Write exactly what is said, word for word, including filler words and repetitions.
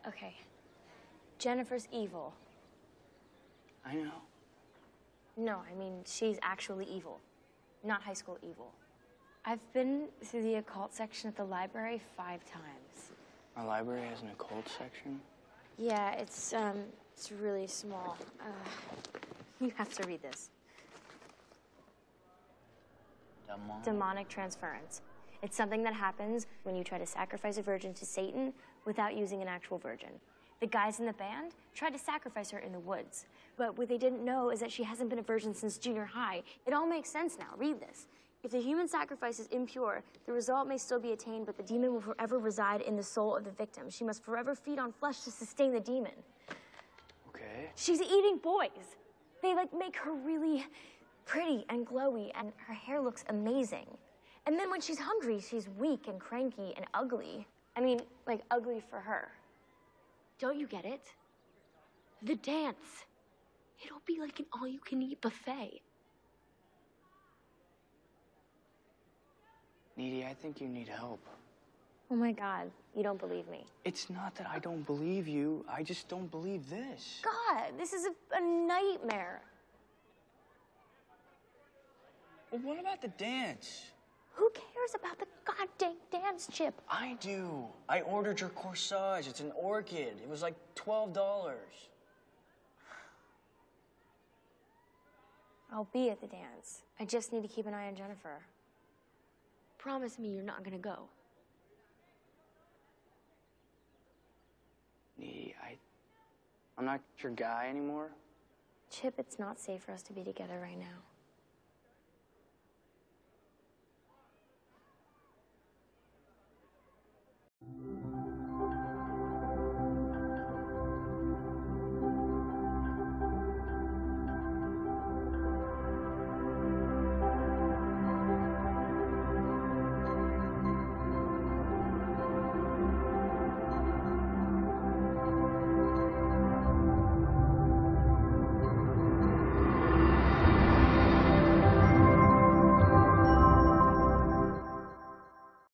Okay. Jennifer's evil. I know. No, I mean, she's actually evil. Not high school evil. I've been through the occult section at the library five times. Our library has an occult section? Yeah, it's, um, it's really small. Uh, you have to read this. Demonic? Demonic transference. It's something that happens when you try to sacrifice a virgin to Satan without using an actual virgin. The guys in the band tried to sacrifice her in the woods. But what they didn't know is that she hasn't been a virgin since junior high. It all makes sense now. Read this. If the human sacrifice is impure, the result may still be attained, but the demon will forever reside in the soul of the victim. She must forever feed on flesh to sustain the demon. Okay. She's eating boys. They, like, make her really pretty and glowy, and her hair looks amazing. And then when she's hungry, she's weak and cranky and ugly. I mean, like, ugly for her. Don't you get it? The dance. It'll be like an all-you-can-eat buffet. Needy, I think you need help. Oh my God, you don't believe me. It's not that I don't believe you, I just don't believe this. God, this is a, a nightmare. Well, what about the dance? Who cares about the goddamn dance, Chip? I do. I ordered your corsage. It's an orchid. It was like twelve dollars. I'll be at the dance. I just need to keep an eye on Jennifer. Promise me you're not gonna go. Needy, I... I'm not your guy anymore. Chip, it's not safe for us to be together right now. Thank you.